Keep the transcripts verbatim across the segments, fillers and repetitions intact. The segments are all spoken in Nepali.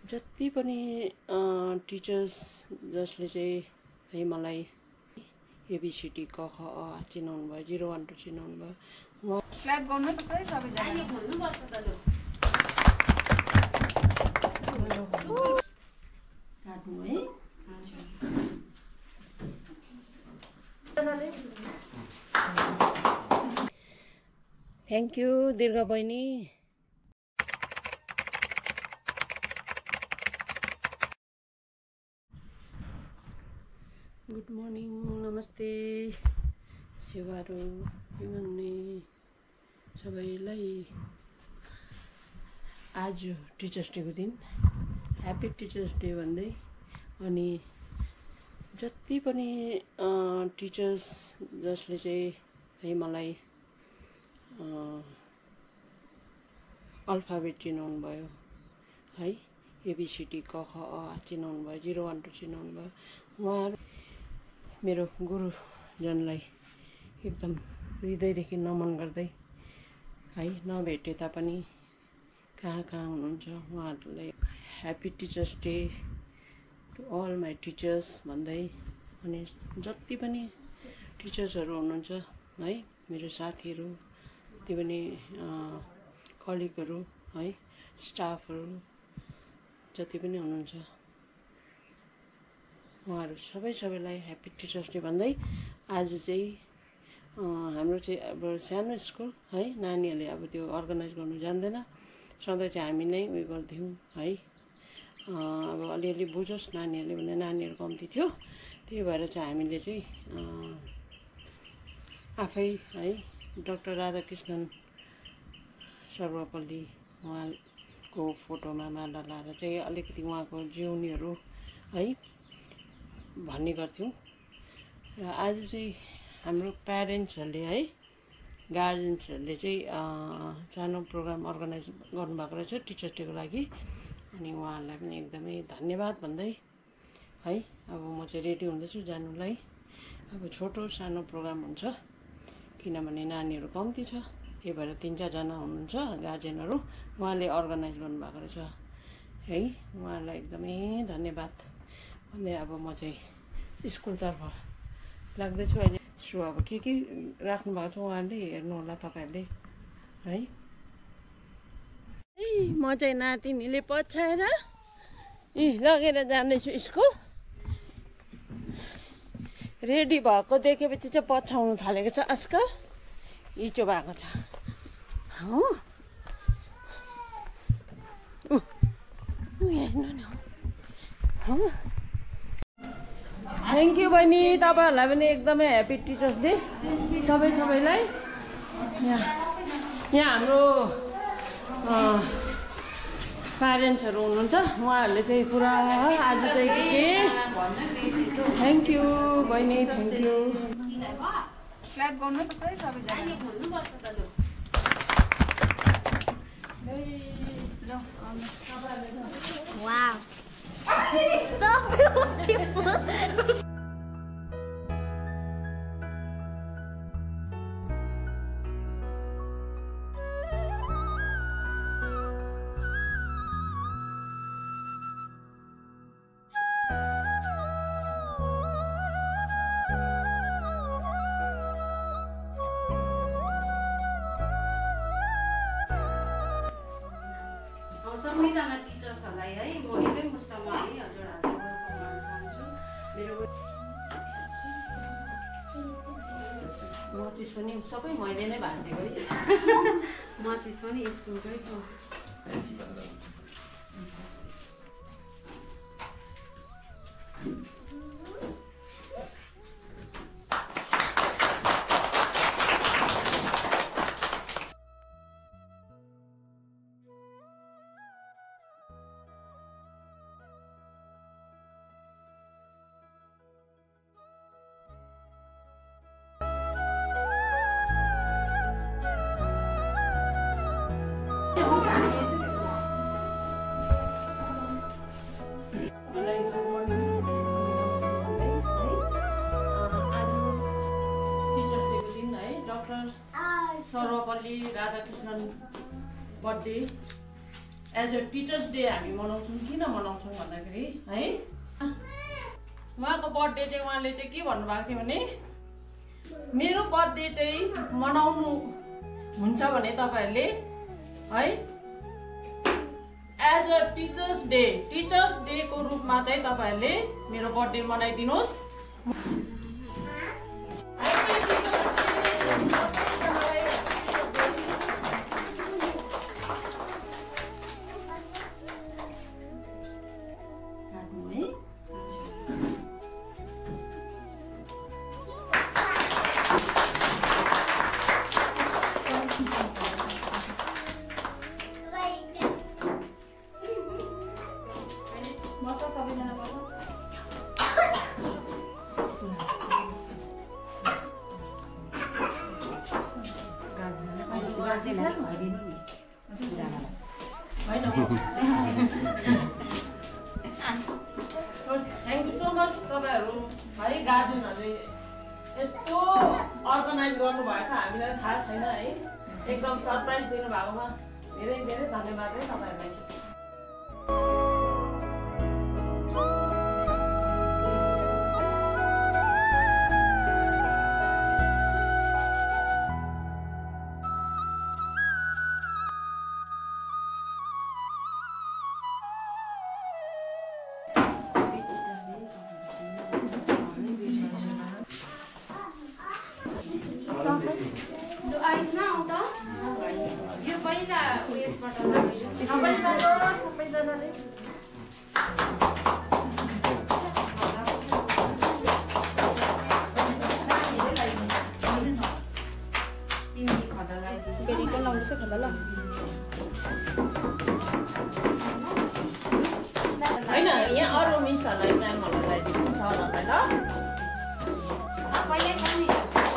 जति पनि टिचर्स जसले चाहिँ है मलाई एबिसिडी क ख अ चिनाउनु भयो, जिरो वान टू चिनाउनु भयो, उहाँ क्ल्याप गर्नुपर्छ है सबैजना। काट्नु है। थ्याङ्क यू दुर्गा बहिनी। गुड मर्निङ, नमस्ते सेवाहरू हुनुहुने सबैलाई। आज टिचर्स डेको दिन, ह्याप्पी टिचर्स डे भन्दै, अनि जति पनि टिचर्स जसले चाहिँ है मलाई अल्फाबेट चिनाउनु भयो है, एबिसिडी क ख अ चिनाउनु भयो, जिरो वान टू चिनाउनु भयो, उहाँहरू मेरो गुरुजनलाई एकदम हृदयदेखि नमन गर्दै है, नभेटे तापनि कहाँ कहाँ हुनुहुन्छ उहाँहरूलाई happy teachers day to all my teachers भन्दै, अनि जति पनि टिचर्सहरू हुनुहुन्छ है, मेरो साथीहरू, त्यो पनि कलिगहरू है, स्टाफहरू जति पनि हुनुहुन्छ उहाँहरू सबै सबैलाई ह्याप्पी टिचर्स डे भन्दै, आज चाहिँ हाम्रो चाहिँ अब सानो स्कुल है, नानीहरूले अब त्यो अर्गनाइज गर्नु जान्दैन, सधैँ चाहिँ हामी नै उयो गर्थ्यौँ है। अब अलिअलि बुझोस् नानीहरूले भने नानीहरू कम्ती थियो, त्यही भएर चाहिँ हामीले चाहिँ आफै है डाक्टर राधाकृष्णन सर्वपल्ली उहाँको फोटोमा माला लाएर चाहिँ अलिकति उहाँको जीवनीहरू है भन्ने गर्थ्यौँ। र आज चाहिँ हाम्रो प्यारेन्ट्सहरूले है, गार्जेन्सहरूले चाहिँ सानो प्रोग्राम अर्गनाइज गर्नुभएको रहेछ टिचर्स डेको लागि, अनि उहाँहरूलाई पनि एकदमै धन्यवाद भन्दै है, अब म चाहिँ रेडी हुँदैछु जानुलाई। अब छोटो सानो प्रोग्राम हुन्छ किनभने नानीहरू कम्ती छ, त्यही भएर तिन चारजना हुनुहुन्छ गार्जेनहरू, उहाँले अर्गनाइज गर्नुभएको रहेछ है, उहाँलाई एकदमै धन्यवाद भन्दै अब म चाहिँ स्कुलतर्फ लाग्दैछु अहिले। सो अब के के राख्नु भएको छ उहाँहरूले हेर्नु होला तपाईँहरूले है। ए म चाहिँ नातिनीले पछ्याएर ए लगेर जाँदैछु स्कुल। रेडी भएको देखेपछि चाहिँ पछ्याउनु थालेको छ आजकल, इचो भएको छ हो। थ्याङ्क यू बहिनी, तपाईँहरूलाई पनि एकदमै ह्याप्पी टिचर्स डे सबै सबैलाई। यहाँ यहाँ हाम्रो प्यारेन्ट्सहरू हुनुहुन्छ, उहाँहरूले चाहिँ पुरा आज चाहिँ के थ्याङ्क यू बहिनी, थ्याङ्क यू। क्ल्याप गर्नुपर्छ है सबैजना। Wow. So beautiful. सबैजना टिचर्सहरूलाई है म एकै मुष्टमा है हजुरहरूलाई वेलकम गर्न चाहन्छु। मेरो मचिस पनि सबै मैले नै भाँचेको है, मचिस पनि स्कुलकै हो। Sarvepalli Radhakrishnan birthday as a teachers day हामी मनाउँछौँ। किन मनाउँछौँ भन्दाखेरि है उहाँको बर्थडे चाहिँ उहाँले चाहिँ के भन्नुभएको थियो भने मेरो बर्थडे चाहिँ मनाउनु हुन्छ भने तपाईँहरूले है as a teachers day teachers डेको रूपमा चाहिँ तपाईँहरूले मेरो बर्थडे मनाइदिनुहोस्। थ्याङ्क यू सो मच तपाईँहरू है गार्जेनहरूले यस्तो अर्गनाइज गर्नुभएछ हामीलाई थाहा छैन है एकदम सरप्राइज दिनुभएकोमा धेरै धेरै धन्यवाद है तपाईँहरूलाई। यो पहिला उयसबाट सबैजनाले होइन यहाँ अरू मिसहरूलाई म्यामहरूलाई दिनु छ होला ल सबैले पनि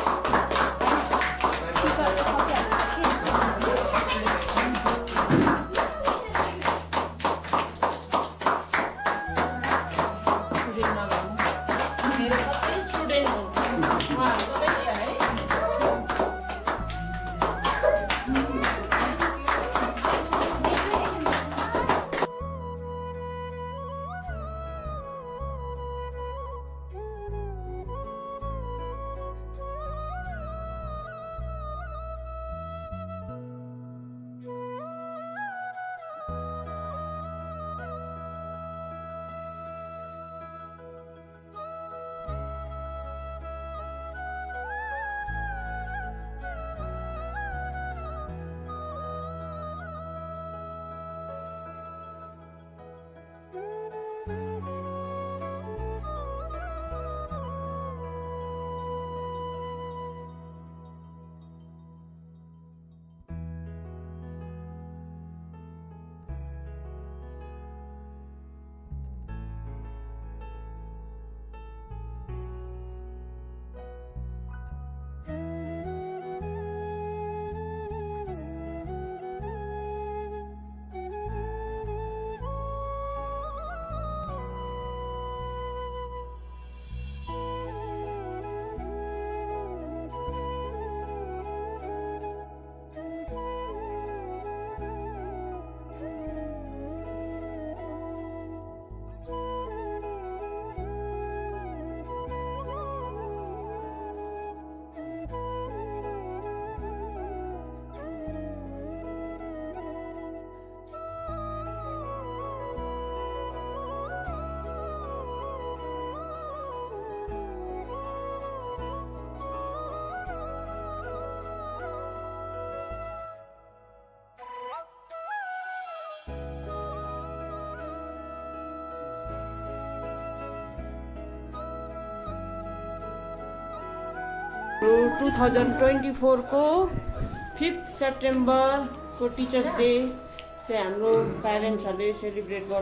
टु थाउजन्ड ट्वेन्टी फोरको फिफ्थ सेप्टेम्बरको टिचर्स डे चाहिँ हाम्रो प्यारेन्ट्सहरूले सेलिब्रेट गर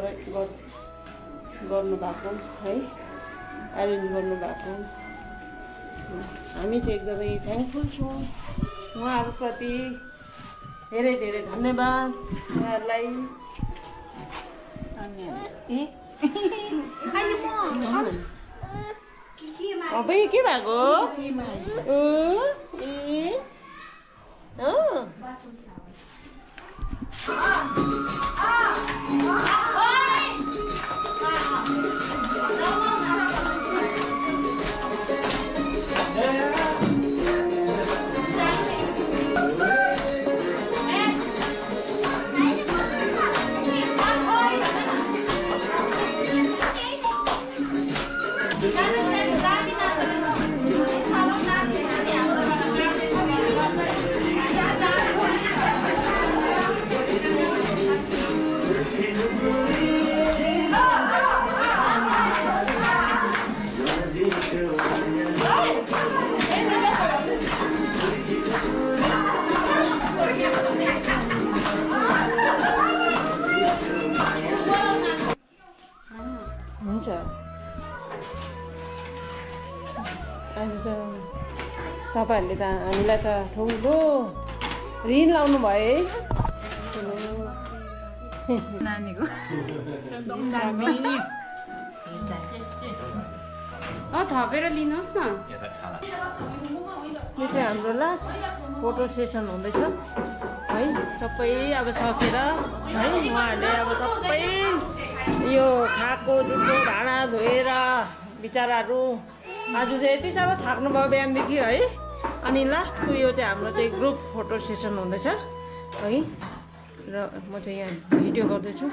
गर्नुभएको है एरेन्ज गर्नुभएको हामी चाहिँ एकदमै थ्याङ्कफुल छौँ उहाँहरूप्रति धेरै धेरै धन्यवाद उहाँहरूलाई। अबै के भएको हुन्छ आज त तपाईहरुले त हामीलाई त ठुलो ऋण लाउनु भयो है नानीको अ थपेर लिनुहोस् न यो चाहिँ हाम्रो लास्ट फोटो सेसन हुँदैछ है सबै अब सकेर है उहाँहरूले अब सबै यो खाएको जुठो भाँडा धोएर बिचराहरू आज चाहिँ यति साह्रो थाक्नुभयो बिहानदेखि है अनि लास्टको यो चाहिँ हाम्रो चाहिँ ग्रुप फोटो सेसन हुँदैछ है र म चाहिँ यहाँ भिडियो गर्दैछु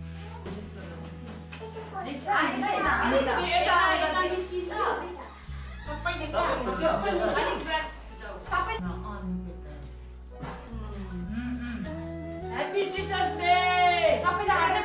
Happy Teachers Day! Happy Teachers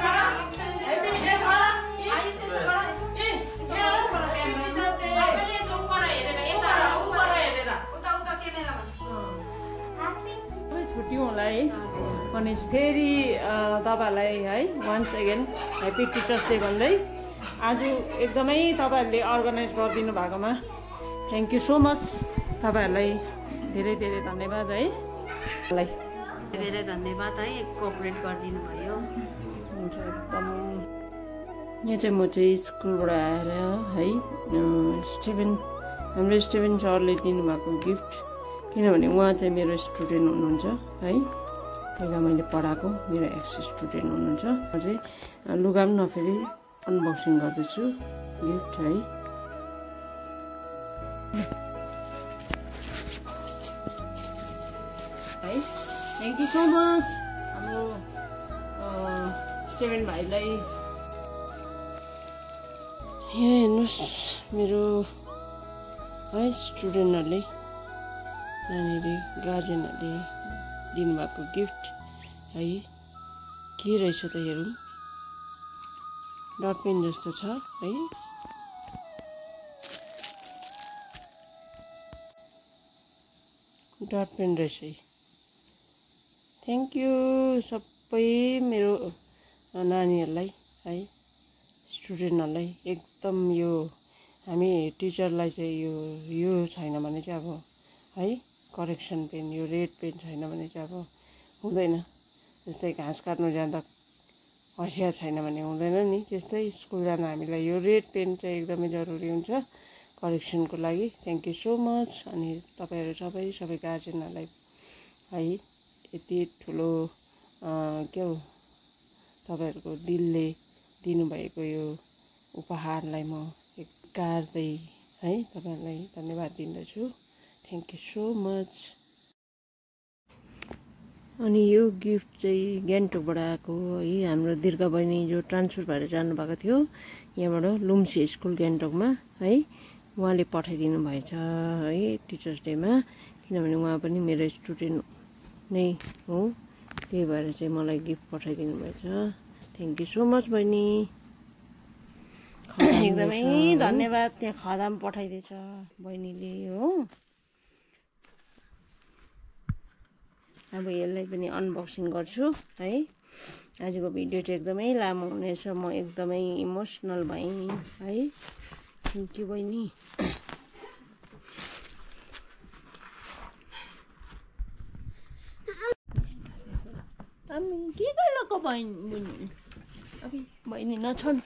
छुट्टी होला है अनि फेरि तपाईहरुलाई है once again happy teachers day भन्दै आज एकदमै तपाईहरुले अर्गनाइज गरिदिनु भएकोमा थ्याङ्क यू सो मच तपाईहरुलाई धेरै धेरै धन्यवाद है लाई धेरै धन्यवाद है कोअपरेट गरिदिनु भयो हुन्छ एकदम यहाँ चाहिँ म चाहिँ स्कुलबाट आएर है स्टिभेन हाम्रो स्टिभेन सरले दिनुभएको गिफ्ट किनभने उहाँ चाहिँ मेरो स्टुडेन्ट हुनुहुन्छ है पहिला मैले पढाएको मेरो एक्स स्टुडेन्ट हुनुहुन्छ म चाहिँ लुगा पनि नफेरि अनबक्सिङ गर्दैछु गिफ्ट है है थ्याङ्क यू सो मच हाम्रो स्टिभेन भाइलाई यहाँ हेर्नुहोस् मेरो है स्टुडेन्टहरूले नानीले गार्जेनहरूले दिनुभएको गिफ्ट है के रहेछ त हेरौँ डट पेन जस्तो छ है डट पेन रहेछ थ्याङ्क यू सबै मेरो नानीहरूलाई है स्टुडेन्टहरूलाई एकदम यो हामी टिचरलाई चाहिँ यो यो छैन भने चाहिँ अब है करेक्सन पेन यो रेड पेन छैन भने चाहिँ अब हुँदैन जस्तै घाँस काट्नु जाँदा हँसिया छैन भने हुँदैन नि त्यस्तै स्कुल जान हामीलाई यो रेड पेन चाहिँ एकदमै जरुरी हुन्छ करेक्सनको लागि थ्याङ्क यू सो मच अनि तपाईँहरू सबै सबै गार्जेनहरूलाई है यति ठुलो के हो तपाईँहरूको दिलले दिनुभएको यो उपहारलाई म एक गार्दै है तपाईँहरूलाई धन्यवाद दिँदछु थ्याङ्क यू सो मच अनि यो गिफ्ट चाहिँ गान्तोकबाट आएको है हाम्रो दीर्घ बहिनी जो ट्रान्सफर भएर जानुभएको थियो यहाँबाट लुम्सी स्कुल गान्तोकमा है उहाँले पठाइदिनु भएछ है टिचर्स डेमा किनभने उहाँ पनि मेरो स्टुडेन्ट नै हो त्यही भएर चाहिँ मलाई गिफ्ट पठाइदिनु भएछ थ्याङ्क यू सो मच बहिनी एकदमै धन्यवाद त्यहाँ खदा पनि पठाइदिएछ बहिनीले हो अब यसलाई पनि अनबक्सिङ गर्छु है आजको भिडियो चाहिँ एकदमै लामो हुनेछ म एकदमै इमोसनल भएँ है थ्याङ्क यू बहिनी के गर्नुको बहिनी अबि बहिनी नछन्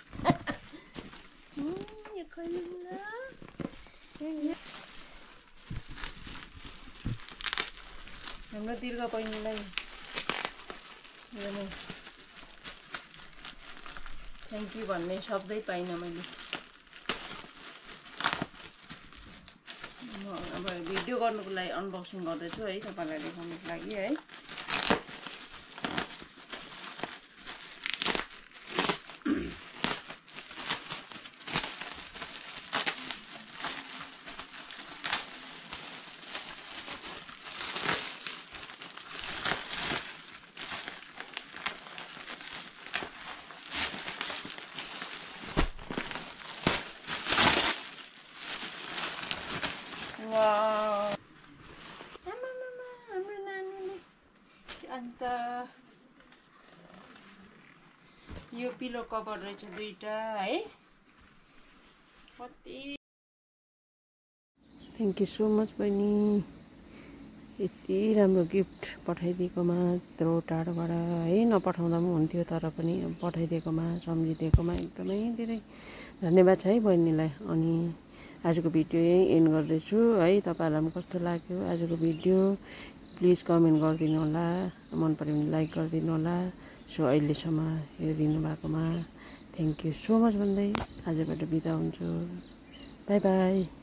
हाम्रो दीर्घ बहिनीलाई थ्याङ्क यू भन्ने शब्दै पाइनँ मैले। अब भिडियो गर्नुको लागि अनबक्सिङ गर्दैछु है, तपाईँलाई देखाउनुको लागि है। वाउ, हाम्रो नानीले अन्त यो पिलो कभर रहेछ दुईटा है। कति थ्याङ्क यू सो मच बहिनी, यति राम्रो गिफ्ट पठाइदिएकोमा, यत्रो टाढोबाट है, नपठाउँदा पनि हुन्थ्यो तर पनि पठाइदिएकोमा, सम्झिदिएकोमा एकदमै धेरै धन्यवाद छ है बहिनीलाई। अनि आजको भिडियो यहीँ एन्ड गर्दैछु है। तपाईँहरूलाई पनि कस्तो लाग्यो आजको भिडियो प्लिज कमेन्ट गरिदिनु होला, मन पऱ्यो भने लाइक गरिदिनु होला। सो अहिलेसम्म हेरिदिनु भएकोमा थ्याङ्क यू सो मच भन्दै आजबाट बिदा हुन्छु। Bye by.